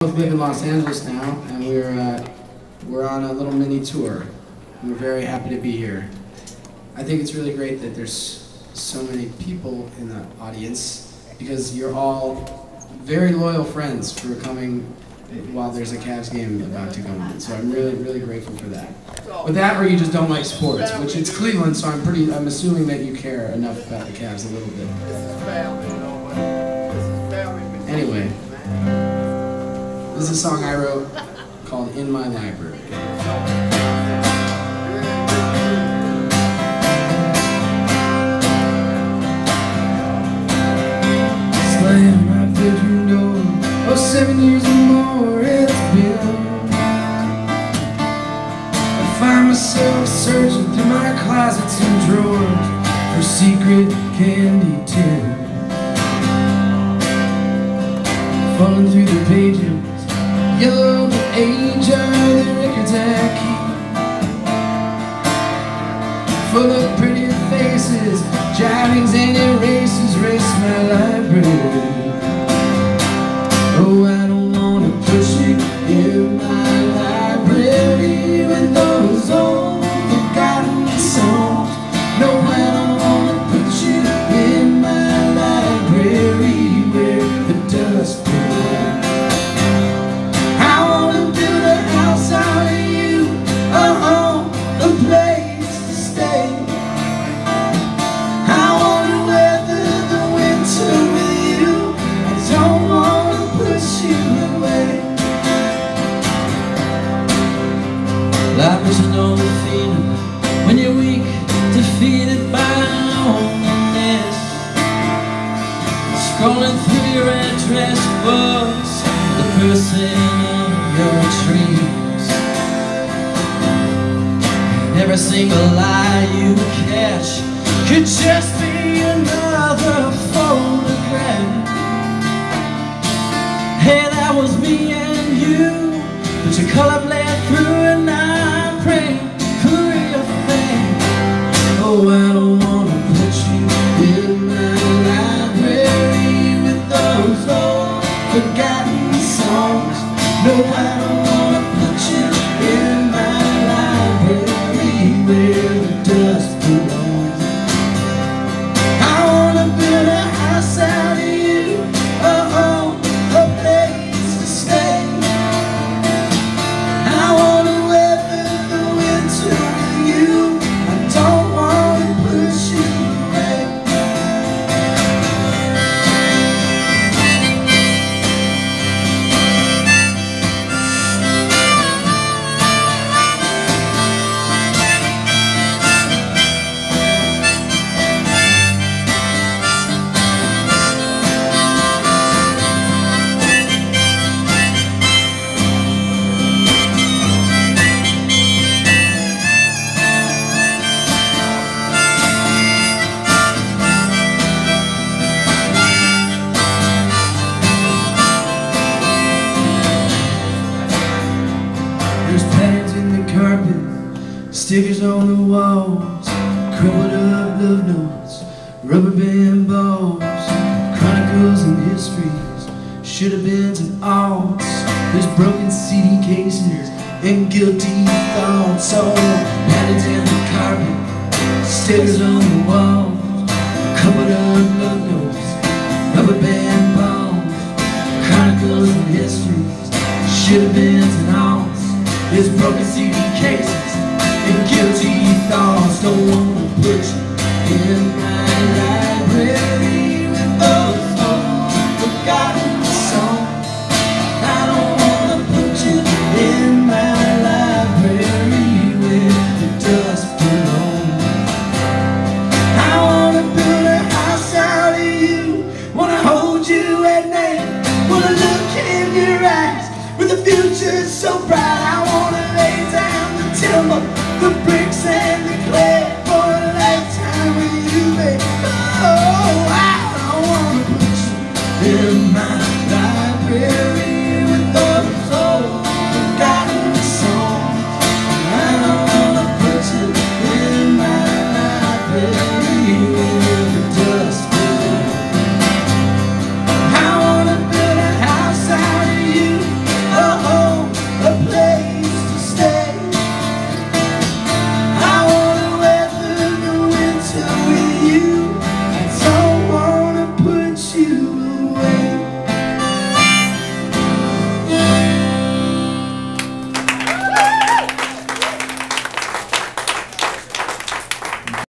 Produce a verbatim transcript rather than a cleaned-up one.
both live in Los Angeles now, and we're uh, we're on a little mini tour. And we're very happy to be here. I think it's really great that there's so many people in the audience because you're all very loyal friends for coming while there's a Cavs game about to go on. So I'm really, really grateful for that. With that, or you just don't like sports, which it's Cleveland, so I'm pretty. I'm assuming that you care enough about the Cavs a little bit. Anyway, this is a song I wrote called "In My Library." Slam my bedroom door. Oh, seven years or more it's been. I find myself searching through my closets and drawers for secret candy tins. Falling through the pages, yellow the age of the records I keep. Full of pretty faces, jivings and erases, race my library. Oh, I don't wanna push it in my library with those old forgotten songs. No, I don't wanna put you in my library where the dust belongs. I wanna build a house out of you, oh, oh, a place to stay. I wanna weather the winter with you. I don't wanna you away. Life is an old feeling when you're weak, defeated by loneliness. Scrolling through your address books, the person of your dreams. And every single lie you catch could just be another photograph. Hey, that was me and you, but your color bled through and I'm praying for real thing. Oh, I don't wanna put you in my library with those old forgotten songs. No, I don't wanna put you in my library where the dust belongs. I wanna build a house out of you, oh, oh. Stickers on the walls, crumpled up love notes, rubber band balls, chronicles and histories, should have been and oughts. There's broken C D cases and guilty thoughts. All patted down the carpet, stickers on the walls, crumpled up love notes, rubber band balls, chronicles and histories, should have been and oughts. There's broken C D cases and guilty thoughts. Don't wanna put you in my library with those old forgotten songs. I don't wanna put you in my library where the dust belongs. I wanna build a house out of you, wanna hold you at night, wanna look in your eyes with the future so bright. I wanna lay down the timber